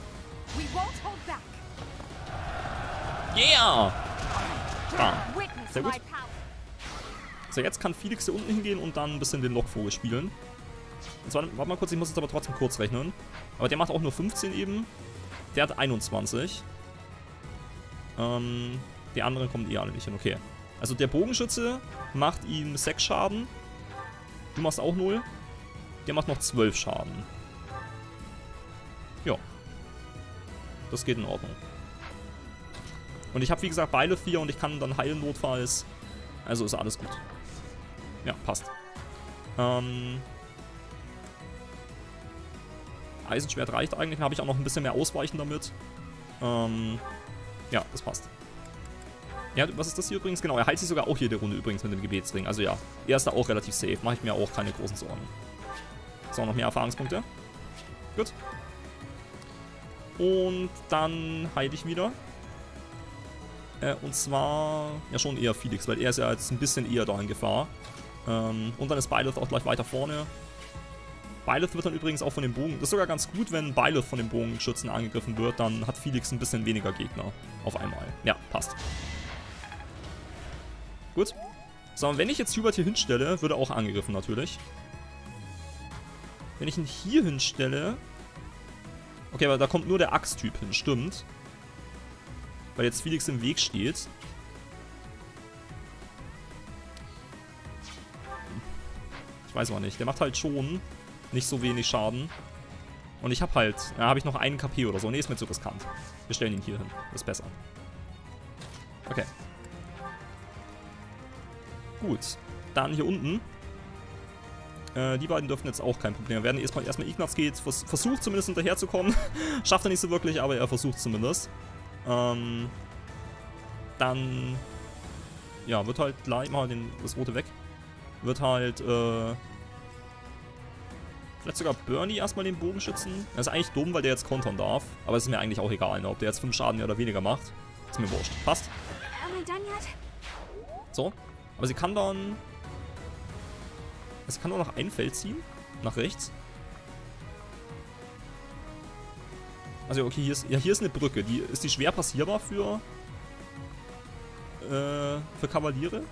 [SPEAKER 1] Yeah! Ah, sehr gut. So, jetzt kann Felix hier unten hingehen und dann ein bisschen den Lockvogel spielen. Und zwar, warte mal kurz, ich muss jetzt aber trotzdem kurz rechnen. Aber der macht auch nur fünfzehn eben. Der hat einundzwanzig. Ähm, die anderen kommen eh alle nicht hin, okay. Also der Bogenschütze macht ihm sechs Schaden. Du machst auch null. Der macht noch zwölf Schaden. Ja. Das geht in Ordnung. Und ich habe wie gesagt Beile vier und ich kann dann heilen notfalls. Also ist alles gut. Ja, passt. Ähm... Eisenschwert reicht eigentlich, dann habe ich auch noch ein bisschen mehr Ausweichen damit. Ähm, ja, das passt. Ja, was ist das hier übrigens? Genau, er heilt sich sogar auch jede Runde übrigens mit dem Gebetsring. Also ja, er ist da auch relativ safe. Mache ich mir auch keine großen Sorgen. So, noch mehr Erfahrungspunkte. Gut. Und dann heile ich wieder. Äh, und zwar, ja schon eher Felix, weil er ist ja jetzt ein bisschen eher da in Gefahr. Ähm, und dann ist Byleth auch gleich weiter vorne. Byleth wird dann übrigens auch von dem Bogen... Das ist sogar ganz gut, wenn Byleth von dem Bogenschützen angegriffen wird. Dann hat Felix ein bisschen weniger Gegner auf einmal. Ja, passt. Gut. So, und wenn ich jetzt Hubert hier hinstelle, wird er auch angegriffen natürlich. Wenn ich ihn hier hinstelle... Okay, aber da kommt nur der Axttyp hin, stimmt. Weil jetzt Felix im Weg steht. Ich weiß aber nicht. Der macht halt schon... nicht so wenig Schaden. Und ich habe halt, da habe ich noch einen K P oder so. Ne, ist mir zu riskant. Wir stellen ihn hier hin. Das ist besser. Okay. Gut. Dann hier unten. Äh, die beiden dürfen jetzt auch kein Problem. Wir werden erstmal, erstmal Ignaz geht, vers versucht zumindest hinterherzukommen. Schafft er nicht so wirklich, aber er versucht zumindest. Ähm, dann, ja, wird halt gleich mal den, das Rote weg. Wird halt, äh, vielleicht sogar Bernie erstmal den Bogenschützen. Das ist eigentlich dumm, weil der jetzt kontern darf. Aber es ist mir eigentlich auch egal, ne? Ob der jetzt fünf Schaden mehr oder weniger macht. Ist mir wurscht. Passt. So. Aber sie kann dann... Sie kann nur noch ein Feld ziehen. Nach rechts. Also okay, hier ist, ja, hier ist eine Brücke. Die, ist die schwer passierbar für... Äh, für Kavaliere?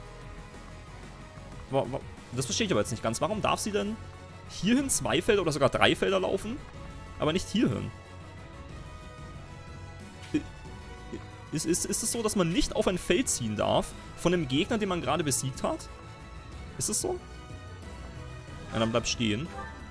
[SPEAKER 1] Das verstehe ich aber jetzt nicht ganz. Warum darf sie denn... hierhin zwei Felder oder sogar drei Felder laufen, aber nicht hierhin? Ist, ist, ist es so, dass man nicht auf ein Feld ziehen darf von einem Gegner, den man gerade besiegt hat? Ist es so? Ja, dann bleibt stehen.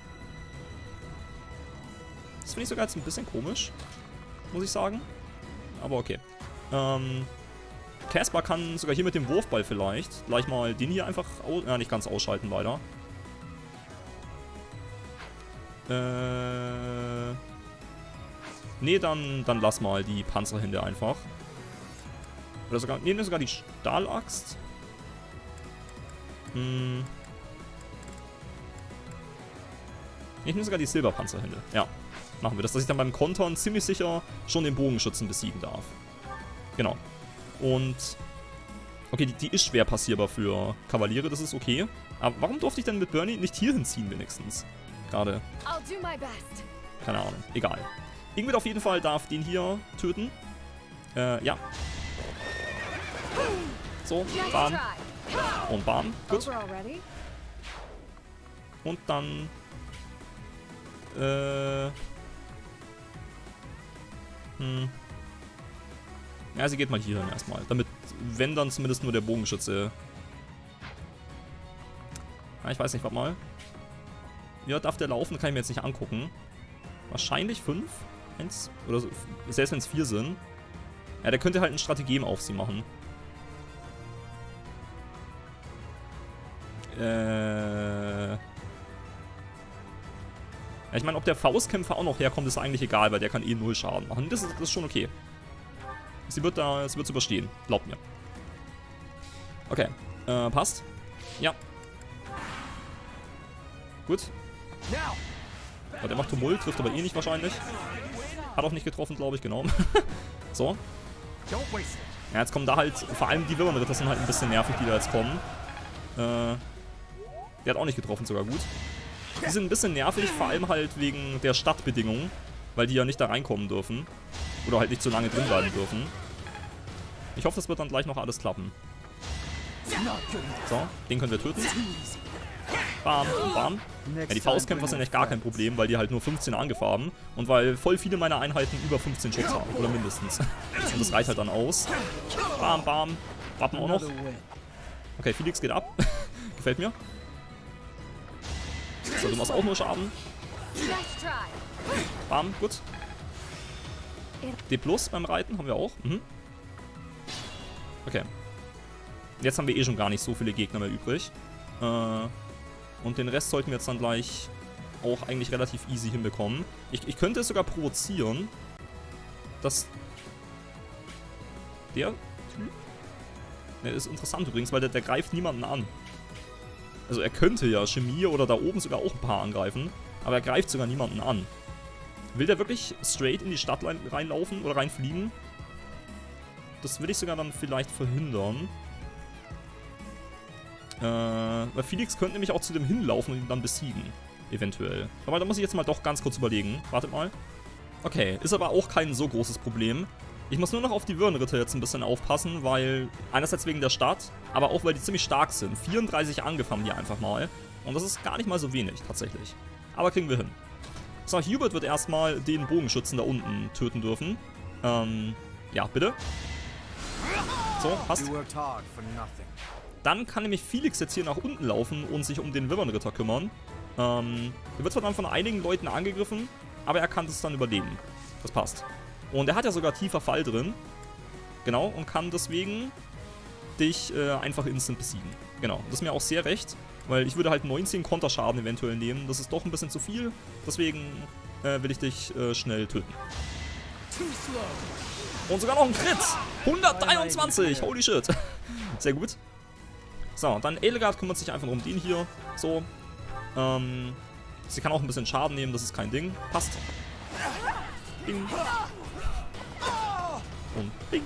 [SPEAKER 1] Das finde ich sogar jetzt ein bisschen komisch, muss ich sagen. Aber okay. Ähm, Caspar kann sogar hier mit dem Wurfball vielleicht gleich mal den hier einfach, ja, nicht ganz ausschalten leider. Äh, Nee, dann, dann lass mal die Panzerhände einfach. Oder sogar, nee, sogar die Stahlaxt. Hm. Ich nehme sogar die Silberpanzerhände. Ja, machen wir das, dass ich dann beim Kontern ziemlich sicher schon den Bogenschützen besiegen darf. Genau. Und... Okay, die, die ist schwer passierbar für Kavaliere, das ist okay. Aber warum durfte ich denn mit Bernie nicht hier hinziehen wenigstens? Gerade.
[SPEAKER 2] I'll do my best.
[SPEAKER 1] Keine Ahnung, egal. Ingrid auf jeden Fall darf den hier töten. Äh, ja. So, bam. Und bam. Gut.
[SPEAKER 2] Over already?
[SPEAKER 1] Und dann... Äh... Hm... Ja, sie geht mal hier hin erstmal. Damit, wenn dann zumindest nur der Bogenschütze... Ja, ich weiß nicht, warte mal. Ja, darf der laufen? Kann ich mir jetzt nicht angucken. Wahrscheinlich fünf? Eins? Oder so, selbst wenn es vier sind. Ja, der könnte halt ein Strategem auf sie machen. Äh... Ja, ich meine, ob der Faustkämpfer auch noch herkommt, ist eigentlich egal, weil der kann eh null Schaden machen. Das ist, das ist schon okay. Sie wird da, sie wird es überstehen. Glaubt mir. Okay. Äh, passt. Ja. Gut. Oh, der macht Tumult, trifft aber eh nicht wahrscheinlich. Hat auch nicht getroffen, glaube ich, genau. So. Ja, jetzt kommen da halt, vor allem die Wirbelritter sind halt ein bisschen nervig, die da jetzt kommen. Äh, der hat auch nicht getroffen, sogar gut. Die sind ein bisschen nervig, vor allem halt wegen der Stadtbedingungen, weil die ja nicht da reinkommen dürfen. Oder halt nicht so lange drin bleiben dürfen. Ich hoffe, das wird dann gleich noch alles klappen. So, den können wir töten. Bam, bam. Ja, die Faustkämpfer sind echt gar kein Problem, weil die halt nur fünfzehn Angriff haben. Und weil voll viele meiner Einheiten über fünfzehn Schutz haben, oder mindestens. Und das reicht halt dann aus. Bam, bam. Wappen auch noch. Okay, Felix geht ab. Gefällt mir. So, du machst auch nur Schaden. Bam, gut. D plus beim Reiten haben wir auch. Mhm. Okay. Jetzt haben wir eh schon gar nicht so viele Gegner mehr übrig. Äh, und den Rest sollten wir jetzt dann gleich auch eigentlich relativ easy hinbekommen. Ich, ich könnte es sogar provozieren, dass der Typ... Der ist interessant übrigens, weil der, der greift niemanden an. Also er könnte ja Chemie oder da oben sogar auch ein paar angreifen, aber er greift sogar niemanden an. Will der wirklich straight in die Stadt reinlaufen oder reinfliegen? Das will ich sogar dann vielleicht verhindern. Äh, weil Felix könnte nämlich auch zu dem hinlaufen und ihn dann besiegen. Eventuell. Aber da muss ich jetzt mal doch ganz kurz überlegen. Wartet mal. Okay, ist aber auch kein so großes Problem. Ich muss nur noch auf die Würdenritter jetzt ein bisschen aufpassen, weil einerseits wegen der Stadt, aber auch weil die ziemlich stark sind. vierunddreißig Angriff haben die einfach mal. Und das ist gar nicht mal so wenig, tatsächlich. Aber kriegen wir hin. So, Hubert wird erstmal den Bogenschützen da unten töten dürfen. Ähm, ja, bitte. So, passt. Dann kann nämlich Felix jetzt hier nach unten laufen und sich um den Wirbelritter kümmern. Ähm, der wird zwar dann von einigen Leuten angegriffen, aber er kann es dann überleben. Das passt. Und er hat ja sogar tiefer Fall drin. Genau, und kann deswegen dich äh, einfach instant besiegen. Genau, das ist mir auch sehr recht, weil ich würde halt neunzehn Konterschaden eventuell nehmen. Das ist doch ein bisschen zu viel, deswegen äh, will ich dich äh, schnell töten. Und sogar noch ein Crit! hundertdreiundzwanzig! Holy shit! Sehr gut. So, dann Edelgard kümmert sich einfach um den hier. So. Ähm, sie kann auch ein bisschen Schaden nehmen, das ist kein Ding. Passt. Bing. Und bing.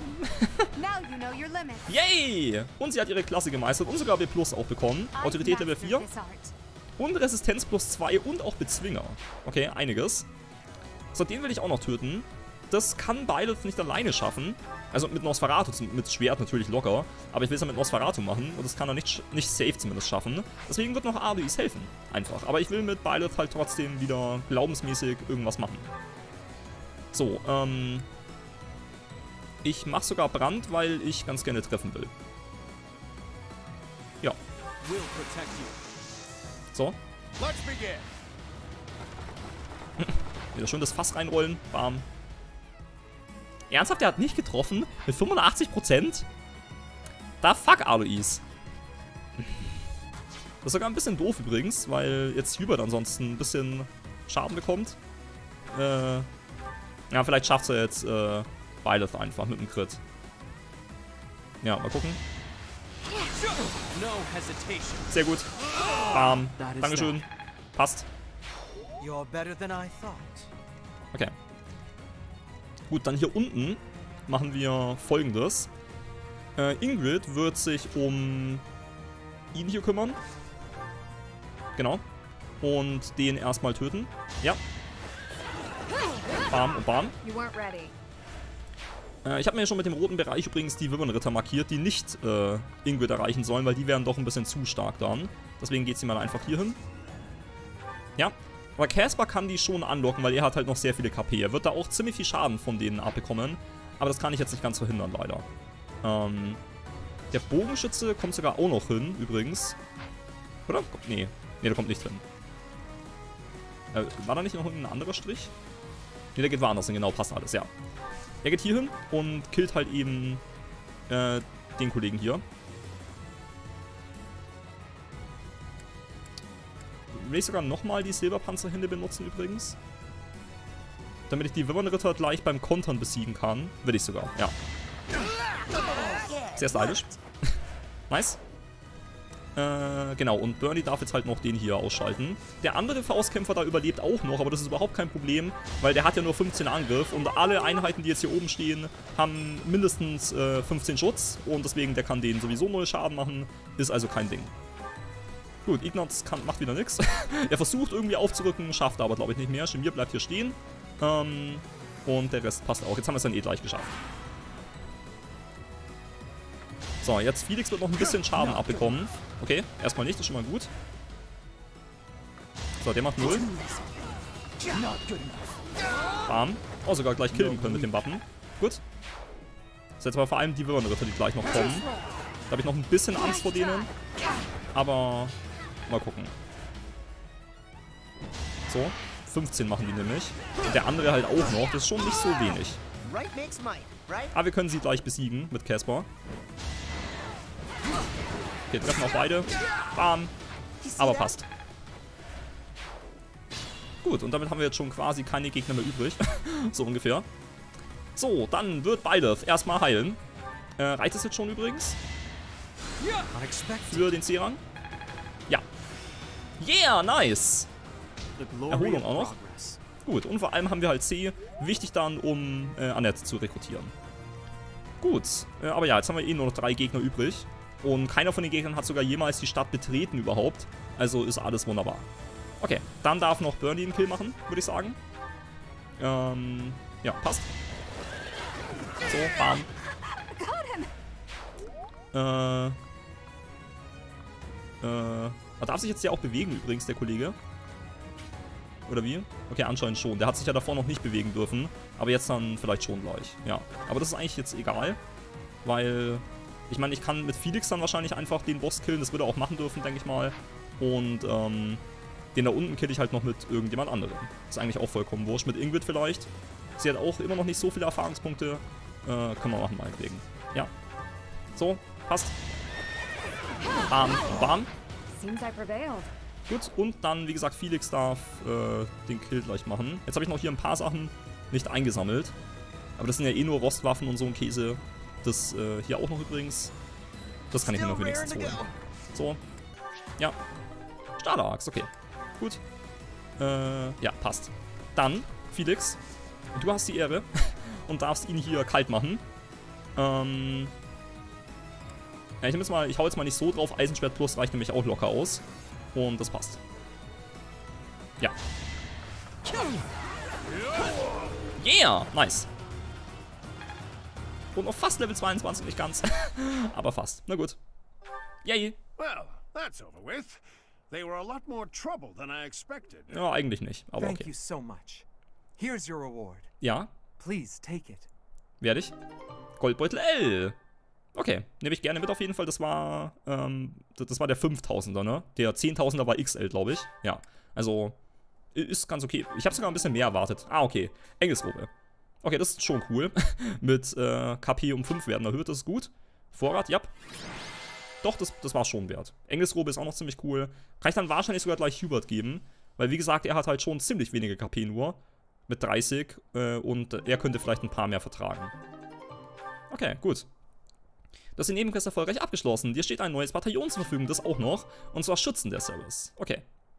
[SPEAKER 1] Yay! Und sie hat ihre Klasse gemeistert und sogar B plus auch bekommen. Autorität Level vier. Und Resistenz plus zwei und auch Bezwinger. Okay, einiges. So, den will ich auch noch töten. Das kann Byleth nicht alleine schaffen. Also mit Nosferatu, mit Schwert natürlich locker. Aber ich will es ja mit Nosferatu machen. Und das kann er nicht, nicht safe zumindest schaffen. Deswegen wird noch Arduis helfen. Einfach. Aber ich will mit Byleth halt trotzdem wieder glaubensmäßig irgendwas machen. So, ähm... ich mache sogar Brand, weil ich ganz gerne treffen will. Ja. So. Wieder schön das Fass reinrollen. Bam. Ernsthaft, der hat nicht getroffen? Mit fünfundachtzig Prozent? Da fuck Alois. Das ist sogar ein bisschen doof übrigens, weil jetzt Hubert ansonsten ein bisschen Schaden bekommt. Äh, Ja, vielleicht schafft er jetzt äh, Byleth einfach mit dem Crit. Ja, mal gucken. Sehr gut. Bam. Dankeschön. Passt. Okay. Gut, dann hier unten machen wir Folgendes. Äh, Ingrid wird sich um ihn hier kümmern. Genau. Und den erstmal töten. Ja. Bam und bam. Äh, ich habe mir ja schon mit dem roten Bereich übrigens die Wyvern-Ritter markiert, die nicht äh, Ingrid erreichen sollen, weil die wären doch ein bisschen zu stark dann. Deswegen geht sie mal einfach hier hin. Ja. Aber Caspar kann die schon anlocken, weil er hat halt noch sehr viele K P. Er wird da auch ziemlich viel Schaden von denen abbekommen. Aber das kann ich jetzt nicht ganz verhindern, leider. Ähm, der Bogenschütze kommt sogar auch noch hin, übrigens. Oder? Nee. Nee, der kommt nicht hin. Äh, war da nicht noch ein anderer Strich? Ne, der geht woanders hin, genau, passt alles, ja. Er geht hier hin und killt halt eben äh, den Kollegen hier. Will ich sogar nochmal die Silberpanzerhände benutzen übrigens. Damit ich die Wyvern-Ritter gleich beim Kontern besiegen kann. Will ich sogar, ja. Sehr stylisch. Nice. Äh, genau, und Bernie darf jetzt halt noch den hier ausschalten. Der andere Faustkämpfer da überlebt auch noch, aber das ist überhaupt kein Problem, weil der hat ja nur fünfzehn Angriff und alle Einheiten, die jetzt hier oben stehen, haben mindestens äh, fünfzehn Schutz und deswegen, der kann denen sowieso null Schaden machen, ist also kein Ding. Gut, Ignaz kann, macht wieder nichts. Er versucht irgendwie aufzurücken, schafft aber glaube ich nicht mehr. Shamir bleibt hier stehen. Ähm, und der Rest passt auch. Jetzt haben wir es dann eh gleich geschafft. So, jetzt Felix wird noch ein bisschen Schaden abbekommen. Okay, erstmal nicht, das ist schon mal gut. So, der macht null. Bam. Oh, sogar gleich killen können mit dem Wappen. Gut. Das ist jetzt aber vor allem die Wyvern-Ritter, die gleich noch kommen. Da habe ich noch ein bisschen Angst vor denen. Aber mal gucken. So, fünfzehn machen die nämlich. Und der andere halt auch noch. Das ist schon nicht so wenig. Aber wir können sie gleich besiegen mit Caspar. Okay, treffen auch beide. Bam. Aber passt. Gut, und damit haben wir jetzt schon quasi keine Gegner mehr übrig. So ungefähr. So, dann wird Byleth erstmal heilen. Äh, reicht es jetzt schon übrigens? Für den C-Rang? Ja. Yeah, nice. Erholung auch noch. Gut, und vor allem haben wir halt C. Wichtig dann, um äh, Annette zu rekrutieren. Gut, äh, aber ja, jetzt haben wir eh nur noch drei Gegner übrig. Und keiner von den Gegnern hat sogar jemals die Stadt betreten überhaupt. Also ist alles wunderbar. Okay, dann darf noch Bernie einen Kill machen, würde ich sagen. Ähm, ja, passt. So, bam. Äh, äh, er darf sich jetzt ja auch bewegen übrigens, der Kollege. Oder wie? Okay, anscheinend schon. Der hat sich ja davor noch nicht bewegen dürfen. Aber jetzt dann vielleicht schon gleich. Ja, aber das ist eigentlich jetzt egal. Weil, ich meine, ich kann mit Felix dann wahrscheinlich einfach den Boss killen. Das würde er auch machen dürfen, denke ich mal. Und, ähm, den da unten kill ich halt noch mit irgendjemand anderem. Ist eigentlich auch vollkommen wurscht. Mit Ingrid vielleicht. Sie hat auch immer noch nicht so viele Erfahrungspunkte. Äh, können wir machen, meinetwegen. Ja. So, passt. Bam, bam. Gut, und dann, wie gesagt, Felix darf äh, den Kill gleich machen. Jetzt habe ich noch hier ein paar Sachen nicht eingesammelt. Aber das sind ja eh nur Rostwaffen und so ein Käse. Das äh, hier auch noch übrigens. Das kann ich mir noch wenigstens holen. So. Ja. Stahlachs, okay. Gut. Äh, ja, passt. Dann, Felix, du hast die Ehre und darfst ihn hier kalt machen. Ähm... Ja, ich nehme jetzt mal, ich hau jetzt mal nicht so drauf. Eisenschwert Plus reicht nämlich auch locker aus. Und das passt. Ja. Yeah, nice. Und auf fast Level zweiundzwanzig, nicht ganz. Aber fast. Na gut. Yay.
[SPEAKER 3] Well, that's over with. They were a lot more trouble than I expected.
[SPEAKER 1] Ja, eigentlich nicht, aber okay.
[SPEAKER 6] Thank you so much. Here's your reward.
[SPEAKER 1] Ja.
[SPEAKER 6] Please take it.
[SPEAKER 1] Werde ich. Goldbeutel L. Okay, nehme ich gerne mit auf jeden Fall. Das war, ähm, das war der fünftausender, ne? Der zehntausender war X L, glaube ich. Ja, also, ist ganz okay. Ich habe sogar ein bisschen mehr erwartet. Ah, okay. Engelsrobe. Okay, das ist schon cool. Mit äh, K P um fünf werden erhöht, das ist gut. Vorrat, ja. Doch, das, das war schon wert. Engelsrobe ist auch noch ziemlich cool. Kann ich dann wahrscheinlich sogar gleich Hubert geben. Weil, wie gesagt, er hat halt schon ziemlich wenige K P nur. mit dreißig äh, und er könnte vielleicht ein paar mehr vertragen. Okay, gut. Das ist die Nebenquest erfolgreich abgeschlossen. Dir steht ein neues Bataillon zur Verfügung, das auch noch. Und zwar Schützen der Service. Okay.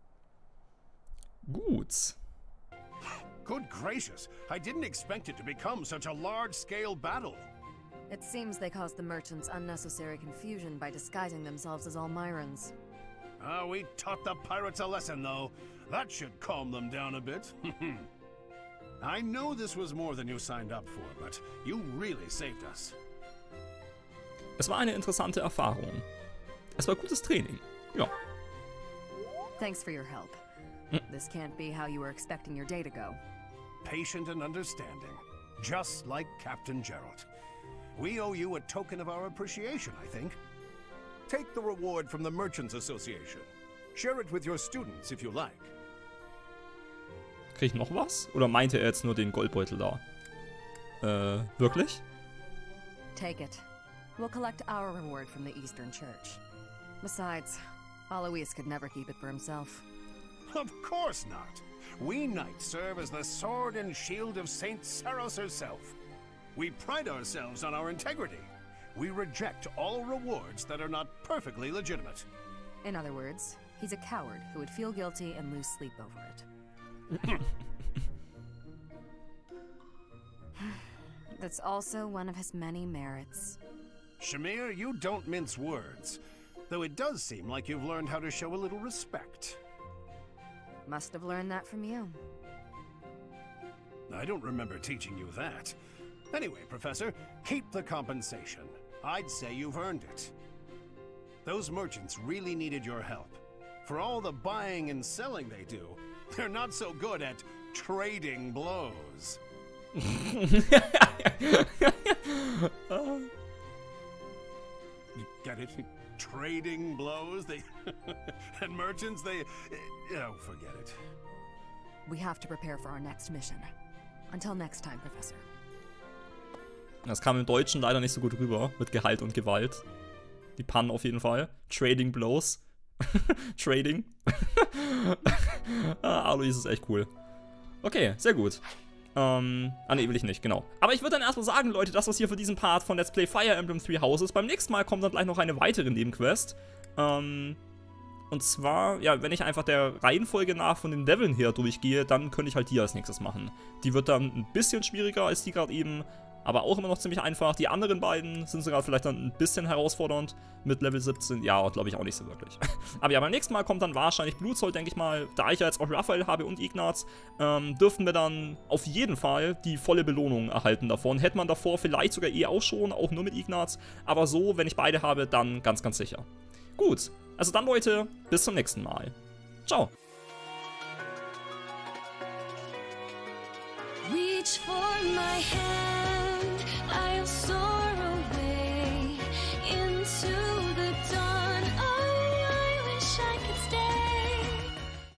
[SPEAKER 1] Gut.
[SPEAKER 3] Good gracious, I didn't expect it to become such a large-scale battle.
[SPEAKER 2] It seems they caused the merchants unnecessary confusion by disguising themselves as Almirans.
[SPEAKER 3] Ah, uh, we taught the pirates a lesson, though. That should calm them down a bit. I know this was more than you signed up for, but you really saved us.
[SPEAKER 1] Es war eine interessante Erfahrung. Es war gutes Training. Ja.
[SPEAKER 2] Thanks for your help. This can't be how you were expecting your day to go.
[SPEAKER 3] Patient and understanding, just like Captain Gerald. We owe you a token of our appreciation, I think. Take the reward from the Merchants Association. Share it with your students if you like.
[SPEAKER 1] Krieg ich noch was? Oder meinte er jetzt nur den Goldbeutel da? Äh, wirklich?
[SPEAKER 2] Take it. We'll collect our reward from the Eastern Church. Besides, Alois could never keep it for himself.
[SPEAKER 3] Of course not. We knights serve as the sword and shield of Saint Saros herself. We pride ourselves on our integrity. We reject all rewards that are not perfectly legitimate.
[SPEAKER 2] In other words, he's a coward who would feel guilty and lose sleep over it. That's also one of his many merits.
[SPEAKER 3] Shamir, you don't mince words. Though it does seem like you've learned how to show a little respect.
[SPEAKER 2] Must have learned that from you.
[SPEAKER 3] I don't remember teaching you that. Anyway, Professor, keep the compensation. I'd say you've earned it. Those merchants really needed your help. For all the buying and selling they do, they're not so good at trading blows. You get it? Trading blows? They and merchants, they... Oh, forget it.
[SPEAKER 2] We have to prepare for our next mission. Until next time, Professor.
[SPEAKER 1] Das kam im Deutschen leider nicht so gut rüber, mit Gehalt und Gewalt. Die Pannen auf jeden Fall. Trading Blows. Trading. ah, Alois ist echt cool. Okay, sehr gut. Ähm, ah ne, will ich nicht, genau. Aber ich würde dann erstmal sagen, Leute, das war's hier für diesen Part von Let's Play Fire Emblem Three Houses. Beim nächsten Mal kommt dann gleich noch eine weitere Nebenquest. Ähm, und zwar, ja, wenn ich einfach der Reihenfolge nach von den Leveln her durchgehe, dann könnte ich halt die als nächstes machen. Die wird dann ein bisschen schwieriger als die gerade eben, aber auch immer noch ziemlich einfach. Die anderen beiden sind sogar vielleicht dann ein bisschen herausfordernd mit Level siebzehn. Ja, glaube ich auch nicht so wirklich. Aber ja, beim nächsten Mal kommt dann wahrscheinlich Blutzoll, denke ich mal. Da ich ja jetzt auch Raphael habe und Ignaz, ähm, dürften wir dann auf jeden Fall die volle Belohnung erhalten davon. Hätte man davor vielleicht sogar eh auch schon, auch nur mit Ignaz. Aber so, wenn ich beide habe, dann ganz, ganz sicher. Gut, also dann, Leute, bis zum nächsten Mal. Ciao.
[SPEAKER 8] Reach for my hand.